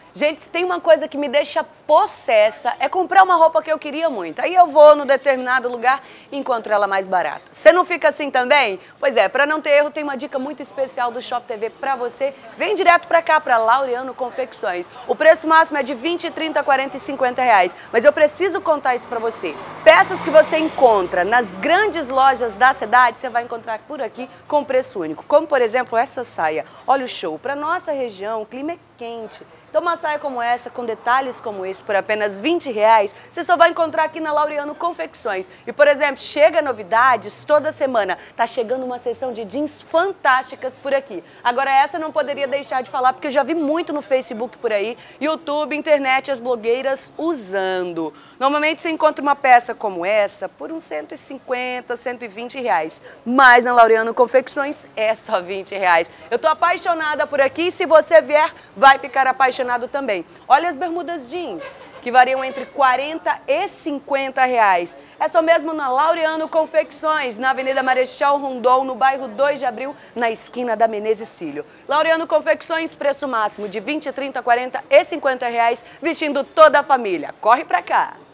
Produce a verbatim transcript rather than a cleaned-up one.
Gente, se tem uma coisa que me deixa possessa é comprar uma roupa que eu queria muito. Aí eu vou no determinado lugar e encontro ela mais barata. Você não fica assim também? Pois é, para não ter erro, tem uma dica muito especial do Shop T V para você. Vem direto para cá, para Laureano Confecções. O preço máximo é de vinte, trinta, quarenta e cinquenta reais. Mas eu preciso contar isso para você. Peças que você encontra nas grandes lojas da cidade, você vai encontrar por aqui com preço único. Como, por exemplo, essa saia. Olha o show. Para nossa região, o clima é quente. Então uma saia como essa, com detalhes como esse, por apenas vinte reais, você só vai encontrar aqui na Laureano Confecções. E, por exemplo, chega novidades toda semana. Tá chegando uma seção de jeans fantásticas por aqui. Agora essa eu não poderia deixar de falar, porque eu já vi muito no Facebook por aí, YouTube, internet, as blogueiras usando. Normalmente você encontra uma peça como essa por uns cento e cinquenta, cento e vinte reais. Mas na Laureano Confecções é só vinte reais. Eu tô apaixonada por aqui e se você vier, vai ficar apaixonado também. Olha as bermudas jeans, que variam entre quarenta e cinquenta reais. É só mesmo na Laureano Confecções, na Avenida Marechal Rondon, no bairro dois de abril, na esquina da Menezes Filho. Laureano Confecções, preço máximo de vinte, trinta, quarenta e cinquenta reais, vestindo toda a família. Corre pra cá!